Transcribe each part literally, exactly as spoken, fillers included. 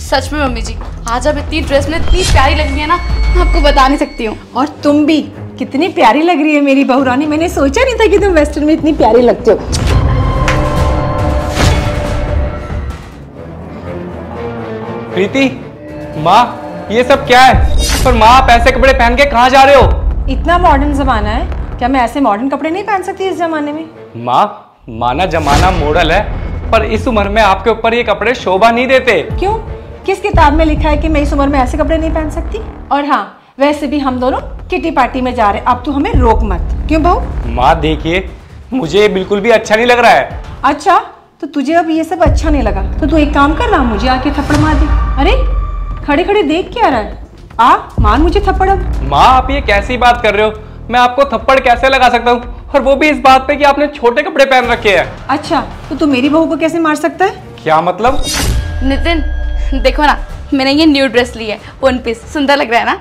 सच में मम्मी जी, आज आप इतनी ड्रेस में इतनी प्यारी लग रही है ना, मैं आपको बता नहीं सकती हूँ। और तुम भी कितनी प्यारी लग रही है मेरी बहू रानी, मैंने सोचा नहीं था कि तुम वेस्टर्न में इतनी प्यारी लगते हो। प्रीति, माँ ये सब क्या है? पर माँ आप ऐसे कपड़े पहन के कहाँ जा रहे हो? इतना मॉडर्न जमाना है, क्या मैं ऐसे मॉडर्न कपड़े नहीं पहन सकती इस जमाने में? माँ माना जमाना मॉडल है, पर इस उम्र में आपके ऊपर ये कपड़े शोभा नहीं देते। क्यों? किस किताब में लिखा है कि मैं इस उम्र में ऐसे कपड़े नहीं पहन सकती? और हाँ, वैसे भी हम दोनों किटी पार्टी में जा रहे हैं, अब तू हमें रोक मत। क्यों बहू? माँ देखिए, मुझे बिल्कुल भी अच्छा नहीं लग रहा है। अच्छा, तो तुझे अब ये सब अच्छा नहीं लगा तो तू एक काम कर ना, मुझे आके थप्पड़ मार दे। अरे खड़े खड़े देख क्या रहा है, आ मार मुझे थप्पड़ अब। माँ आप ये कैसी बात कर रहे हो? मैं आपको थप्पड़ कैसे लगा सकता हूँ, और वो भी इस बात पे कि आपने छोटे कपड़े पहन रखे हैं। अच्छा, तो तू मेरी बहू को कैसे मार सकता है? क्या मतलब? नितिन देखो ना, मैंने ये न्यू ड्रेस ली है, वन पीस, सुंदर लग रहा है ना?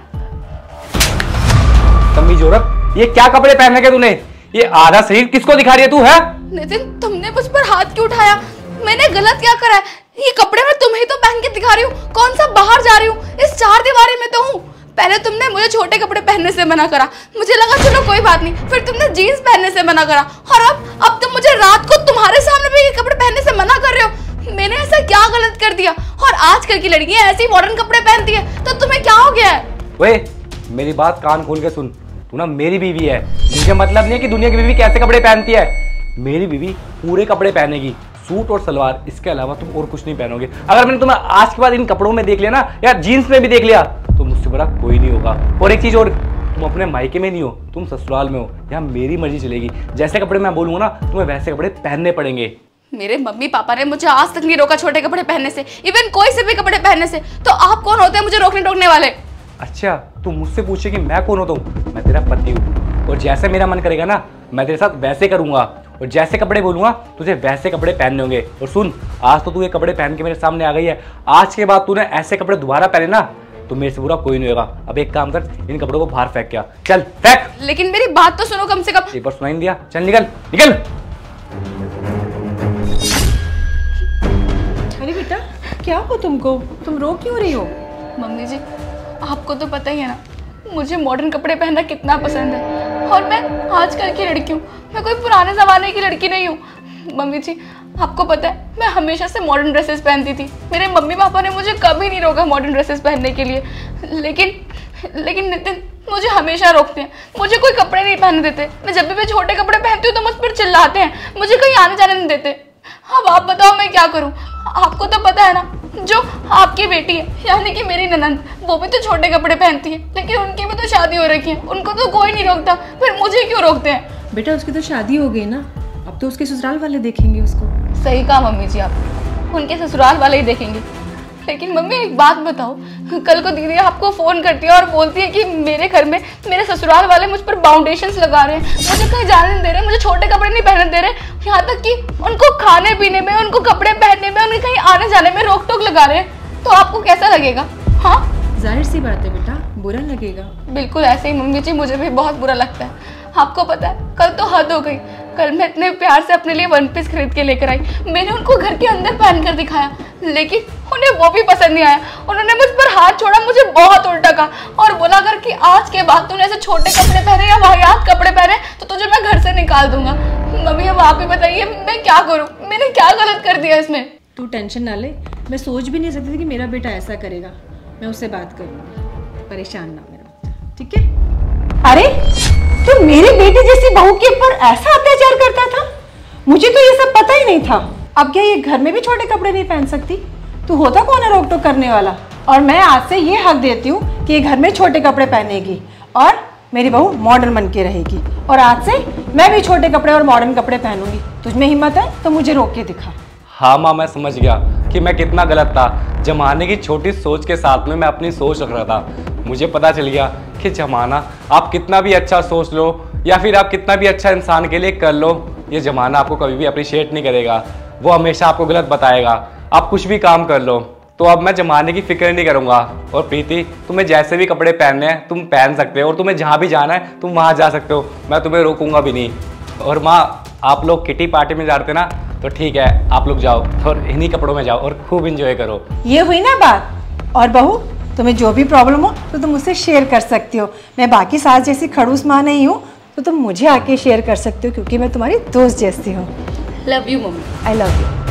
तमीज औरत, ये क्या कपड़े पहन रखे तूने? ये आधा शरीर किसको दिखा रही है तू? है नितिन, तुमने मुझ पर हाथ क्यों उठाया? मैंने गलत क्या करा है? ये कपड़े मैं तुम्हें तो पहन के दिखा रही हूँ, कौन सा बाहर जा रही हूँ? इस चार दीवारी में तो हूँ। पहले तुमने मुझे छोटे कपड़े पहनने से मना करा, मुझे लगा चलो कोई बात नहीं, फिर तुमने जीन्स पहनने से मना करा, और अब अब तुम मुझे रात को तुम्हारे सामने भी ये कपड़े पहनने से मना कर रहे हो। मैंने ऐसा क्या गलत कर दिया? और आजकल की लड़कियां ऐसे ही मॉडर्न कपड़े पहनती है, तो तुम्हें क्या हो गया है? वे मेरी बात कान खोल के सुन, तू ना मेरी बीवी है, मुझे मतलब नहीं है कि दुनिया की बीवी कैसे कपड़े पहनती है। मेरी बीवी पूरे कपड़े पहनेगी, सूट और सलवार, इसके अलावा तुम और कुछ नहीं पहनोगे। अगर मैंने तुम्हें आज के बाद इन कपड़ों में देख लिया ना, या जीन्स में भी देख लिया, तो मुझसे बड़ा कोई नहीं होगा। और एक चीज और, तुम अपने मायके में नहीं हो, तुम ससुराल में हो, यहाँ मेरी मर्जी चलेगी। जैसे कपड़े मैं बोलूंगा ना, तुम्हें वैसे कपड़े पहनने पड़ेंगे। मेरे मम्मी पापा ने मुझे आज तक नहीं रोका छोटे कपड़े पहनने से, इवन कोई से भी कपड़े पहनने से, तो आप कौन होते हैं मुझे रोकने टोकने वाले? अच्छा, तू मुझसे पूछे कि मैं कौन होता हूँ? मैं तेरा पति हूँ, और जैसे मेरा मन करेगा ना, मैं तेरे साथ वैसे करूंगा, और जैसे कपड़े बोलूंगा तुझे वैसे कपड़े पहनने होंगे। और सुन, आज तो तू ये कपड़े पहन के मेरे सामने आ गई है, आज के बाद तूने ऐसे कपड़े दोबारा पहने ना, तो मेरे से बुरा कोई नहीं होगा। अब एक काम कर, इन कपड़ों को बाहर फेंक क्या, चल फेंक। लेकिन मेरी बात तो सुनो कम से कम। एक बार सुनाई नहीं दिया? चल निकल निकल। अरे बेटा, क्या हो तुमको? तुम रो क्यों रही हो? मम्मी जी, आपको तो पता ही है ना, मुझे मॉडर्न कपड़े पहनना कितना पसंद है, और मैं आजकल की लड़की हूँ, मैं कोई पुराने ज़माने की लड़की नहीं हूँ। मम्मी जी, आपको पता है मैं हमेशा से मॉडर्न ड्रेसेस पहनती थी, मेरे मम्मी पापा ने मुझे कभी नहीं रोका मॉडर्न ड्रेसेस पहनने के लिए, लेकिन लेकिन नितिन मुझे हमेशा रोकते हैं, मुझे कोई कपड़े नहीं पहनने देते। मैं जब भी मैं छोटे कपड़े पहनती हूँ तो मुझ पर चिल्लाते हैं, मुझे कहीं आने जाने नहीं देते। अब आप बताओ मैं क्या करूँ? आपको तो पता है ना, जो आपकी बेटी है यानी कि मेरी ननंद, वो भी तो छोटे कपड़े पहनती है, लेकिन उनकी भी तो शादी हो रखी है, उनको तो कोई नहीं रोकता, फिर मुझे क्यों रोकते हैं? बेटा उसकी तो शादी हो गई ना, अब तो उसके ससुराल वाले देखेंगे उसको। सही कहा मम्मी जी आप, उनके ससुराल वाले ही देखेंगे। लेकिन मम्मी एक बात बताओ, कल को दीदी आपको फोन करती है और बोलती है कि मेरे घर में मेरे ससुराल वाले मुझ पर बाउंडेशंस लगा रहे हैं, मुझे कहीं जाने नहीं दे रहे, मुझे छोटे कपड़े नहीं पहनने दे रहे, यहाँ तक कि उनको खाने पीने में, उनको कपड़े पहनने में, उन्हें कहीं आने जाने में रोक टोक लगा रहे हैं, तो आपको कैसा लगेगा? हाँ जाहिर सी बात है बेटा, बुरा लगेगा। बिल्कुल ऐसे ही मम्मी जी, मुझे भी बहुत बुरा लगता है। आपको पता है कल तो हद हो गई, कल मैं इतने प्यार से अपने लिए वन पीस खरीद के लेकर आई, मैंने उनको घर के अंदर पहन कर दिखाया, लेकिन उन्हें वो भी पसंद नहीं आया। उन्होंने मुझ पर हाथ छोड़ा, मुझे बहुत उल्टा कहा और बोला कर कि आज के बाद तूने ऐसे छोटे कपड़े पहने या वाहियात कपड़े पहने तो तुझे मैं घर से निकाल दूंगा। मम्मी अब आप ही बताइए मैं क्या करूँ, मैंने क्या गलत कर दिया इसमें? तू टेंशन ना ले, मैं सोच भी नहीं सकती थी कि मेरा बेटा ऐसा करेगा। मैं उससे बात करूँगी, परेशान ना मेरा, ठीक है? अरे तो मेरी बेटी जैसी बहू के ऊपर ऐसा अत्याचार करता था, मुझे तो ये सब पता ही नहीं था। अब क्या ये घर में भी छोटे कपड़े नहीं पहन सकती? तू होता कौन है रोक टोक करने वाला? और मैं आज से ये हक देती हूँ कि ये घर में छोटे कपड़े पहनेगी और मेरी बहू मॉडर्न बन के रहेगी, और आज से मैं भी छोटे कपड़े और मॉडर्न कपड़े पहनूंगी। तुझमें हिम्मत है तो मुझे रोक के दिखा। हाँ माँ, मैं समझ गया कि मैं कितना गलत था। जमाने की छोटी सोच के साथ में मैं अपनी सोच रख रहा था। मुझे पता चल गया कि जमाना आप कितना भी अच्छा सोच लो या फिर आप कितना भी अच्छा इंसान के लिए कर लो, ये जमाना आपको कभी भी अप्रिशिएट नहीं करेगा, वो हमेशा आपको गलत बताएगा। आप कुछ भी काम कर लो, तो अब मैं जमाने की फिक्र नहीं करूँगा। और प्रीति, तुम्हें जैसे भी कपड़े पहनने हैं तुम पहन सकते हो, और तुम्हें जहाँ भी जाना है तुम वहाँ जा सकते हो, मैं तुम्हें रोकूंगा भी नहीं। और माँ, आप लोग किटी पार्टी में जाते ना, तो ठीक है आप लोग जाओ और इन्हीं कपड़ों में जाओ और खूब इंजॉय करो। ये हुई ना बात, और बहू, तुम्हें जो भी प्रॉब्लम हो तो तुम मुझसे शेयर कर सकती हो। मैं बाकी सास जैसी खड़ूस माँ नहीं हूँ, तो तुम मुझे आके शेयर कर सकते हो क्योंकि मैं तुम्हारी दोस्त जैसी हूँ। Love you mummy. I love you.